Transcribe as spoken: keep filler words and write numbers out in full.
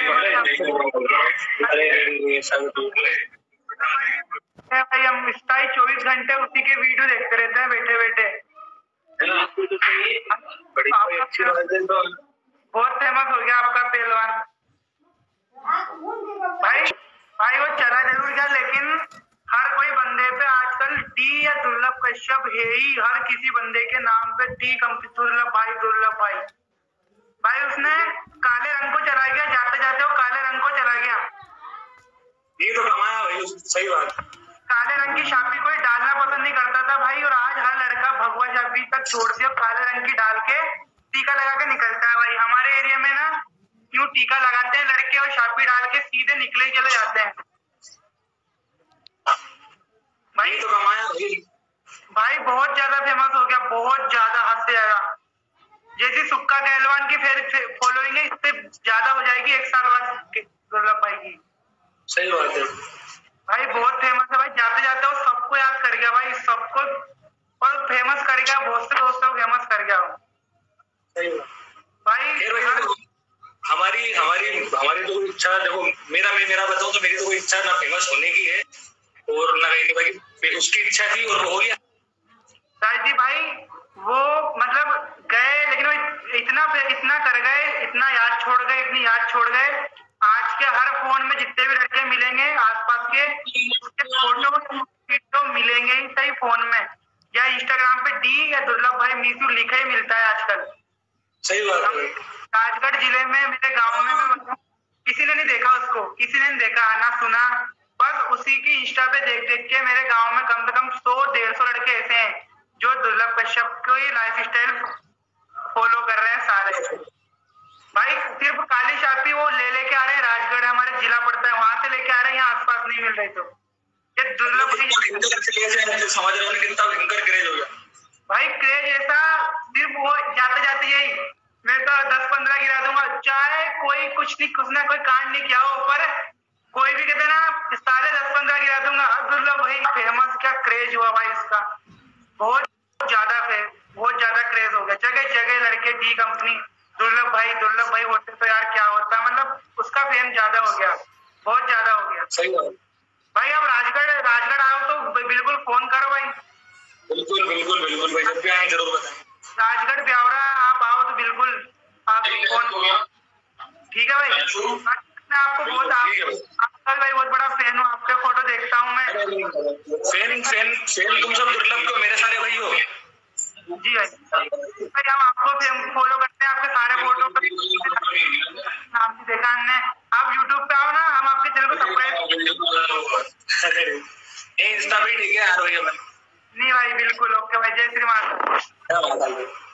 भाई हम इंस्टा चौबीस घंटे उसी के वीडियो देखते रहते हैं बैठे बैठे। बहुत फेमस हो गया आपका पहलवान भाई। भाई वो चला जरूर गया, लेकिन हर कोई बंदे पे आजकल डी या दुर्लभ कश्यप है ही। हर किसी बंदे के नाम पे डी कंपनी, दुर्लभ भाई दुर्लभ भाई। भाई उसने काले रंग को चला गया, जाते जाते वो काले रंग को चला गया। ये तो कमाया भाई, सही बात। काले रंग की शापी कोई डालना पसंद नहीं करता था भाई, और आज हर लड़का भगवा शापी तक छोड़ दिया, काले रंग की डाल के टीका लगा के निकलता है। भाई हमारे एरिया में ना क्यों टीका लगाते हैं लड़के और शापी डाल के सीधे निकले चले जाते हैं भाई। तो कमाया भाई। भाई बहुत ज्यादा फेमस हो गया, बहुत ज्यादा, हद से ज्यादा। जैसी सुक्का कहलवान की फिर फॉलोइंग है, इससे ज्यादा हो जाएगी एक साल बाद दुर्लभ भाई की। सही बात है भाई, बहुत फेमस है भाई। जाते जाते वो सबको याद कर गया भाई, सबको और फेमस कर गया, बहुत से दोस्तों को फेमस कर गया सही बात भाई। हमारी हमारी हमारी तो इच्छा, देखो मेरा मैं मेरा बताऊं तो मेरी तो कोई इच्छा ना फेमस होने की है और ना कहीं भाई उसकी इच्छा थी और वो हो गया। जी भाई वो मतलब गए, लेकिन वो इतना इतना कर गए, इतना याद छोड़ गए, इतनी याद छोड़ गए। आज के हर फोन में जितने भी लड़के मिलेंगे आसपास के, उसके फोटो वीडियो मिलेंगे ही सही फोन में, या इंस्टाग्राम पे डी या दुर्लभ भाई मीसू लिखा ही मिलता है आजकल। सही बात है। राजगढ़ जिले में मेरे गांव में मैं किसी ने नहीं देखा उसको, किसी ने नहीं देखा ना सुना, बस उसी की इंस्टा पे देख देख के मेरे गांव में कम से कम सौ डेढ़ सौ लड़के ऐसे हैं जो दुर्लभ कश्यप को ही लाइफ स्टाइल फॉलो कर रहे हैं सारे भाई। सिर्फ काली शापी वो ले लेके आ रहे हैं, राजगढ़ हमारे जिला पड़ता है, वहां से लेके आ रहे हैं, यहाँ आसपास नहीं मिल रही। तो ये दुर्लभ समझ रहे हो कितना भयंकर क्रेज हो गया भाई। क्रेज ऐसा सिर्फ वो जाते जाते यही मैं तो दस पंद्रह गिरा दूंगा, चाहे कोई कुछ नहीं, कुछ ना कोई कांड नहीं किया हो, पर कोई भी कहते ना साले दस पंद्रह गिरा दूंगा। अब दुर्लभ भाई फेमस, क्या क्रेज हुआ भाई इसका, बहुत ज्यादा बहुत ज्यादा क्रेज हो गया। जगह जगह लड़के डी कंपनी दुर्लभ भाई दुर्लभ भाई होते तो यार क्या होता, मतलब उसका फेम ज्यादा हो गया, बहुत ज्यादा हो गया। सही बात भाई अब राजगढ़ राजगढ़ आओ तो बिल्कुल फोन करो भाई। बिल्कुल बिल्कुल बिल्कुल भाई, जब भी आए जरूर बताएं। राजगढ़ ब्यावरा आप आओ तो बिल्कुल आप फोन, ठीक है भाई। मैं आपको बहुत आपका भाई बहुत बड़ा फैन हूँ, आपके फोटो देखता हूँ मैं। फैन फैन फैन तुम सब दुर्लभ को मेरे सारे भाई हो। जी भाई, भाई हम आपको फॉलो करते हैं, आपके सारे फोटो नाम से देखा हमने। आप यूट्यूब पे आओ ना, हम आपके चैनल को सब्सक्राइब इंस्टा पे ठीक है यार भाई। नहीं भाई बिल्कुल ओके भाई, जय श्री माता।